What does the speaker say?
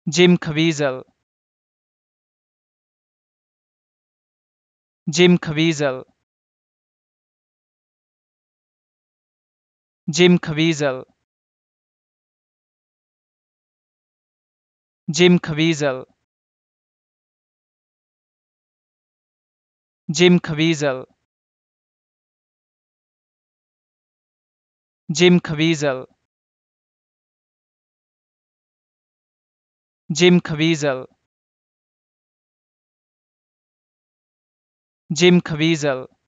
Jim Caviezel, Jim Caviezel, Jim Caviezel, Jim Caviezel, Jim Caviezel, Jim Caviezel, Jim Caviezel, Jim Caviezel,